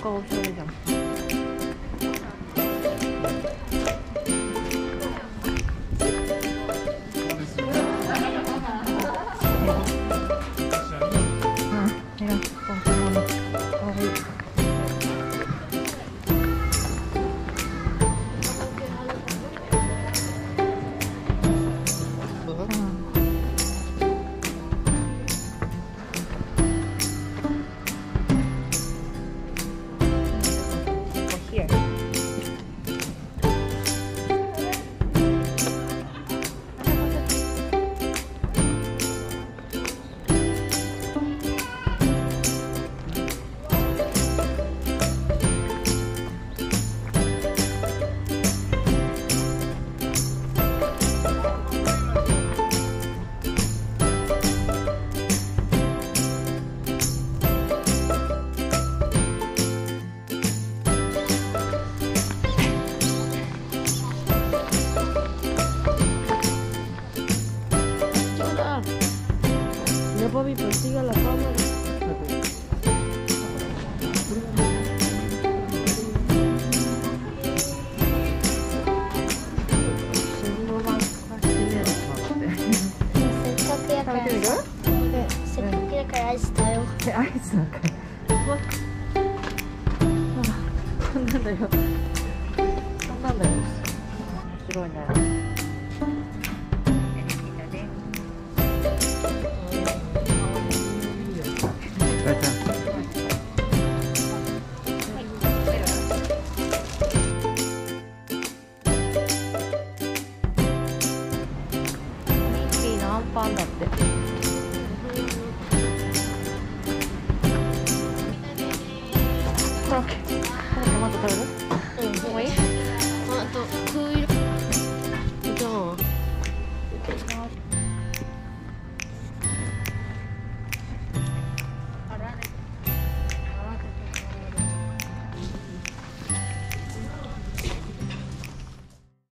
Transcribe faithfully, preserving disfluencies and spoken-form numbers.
がおしゃれじゃん。 Bobby, persiga la cámara. Se quiere que ahí está yo. Ahí está acá. ¿Dónde anda yo? ¿Dónde anda yo? 面白いね。パンだって。コロッケ。コロッケまだ食べる？うん。もういい？ あと空色。じゃあ。